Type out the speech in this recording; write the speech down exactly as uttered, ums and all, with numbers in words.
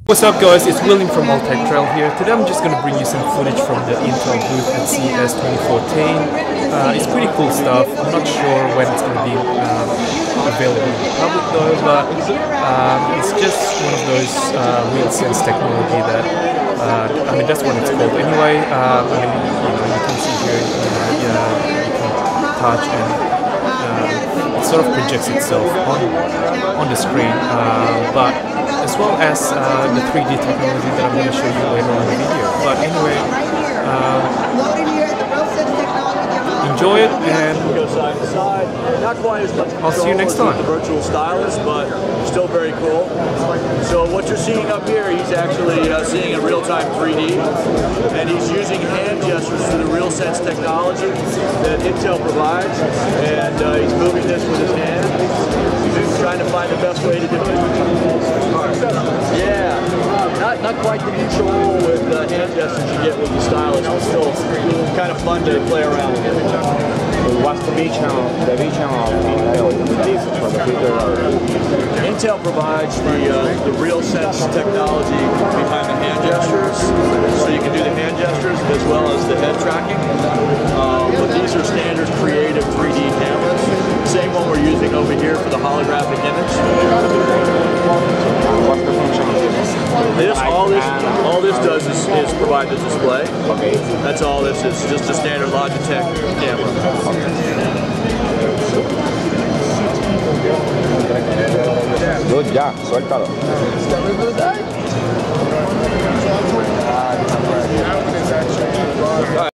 What's up guys, it's William from AllTechTrail here. Today I'm just going to bring you some footage from the Intel booth at C E S twenty fourteen. Uh, it's pretty cool stuff. I'm not sure when it's going to be um, available in the public though, but um, it's just one of those uh, real sense technology that, uh, I mean that's what it's called anyway. Uh, I mean, you know, you can see here, you know, yeah, you can touch and uh, it sort of projects itself on, on the screen, uh, but as well as uh, the three D technology that I'm going to show you later on in the video. But anyway, um, enjoy it, and not quite as much I'll see you next time. The virtual stylus, but still very cool. So what you're seeing up here, he's actually uh, seeing in real-time three D, and he's using hand gestures through the RealSense technology that Intel provides, and uh, he's moving this with his hand. He's trying to find the best way to do it. Yeah, not not quite the control with uh, hand gestures you get with the stylus, but still kind of fun to play around with it. What's the vision of the vision of Intel this for the future? Intel provides the uh, the RealSense technology behind the hand gestures, so you can do the hand gestures as well as the head tracking. Uh, but these are standard creative three D cameras. Same one we're using over here for the holographic image. What's the function of this? This all this all this does is, is provide the display. Okay. That's all this is, just a standard Logitech camera. Good, ya, suéltalo.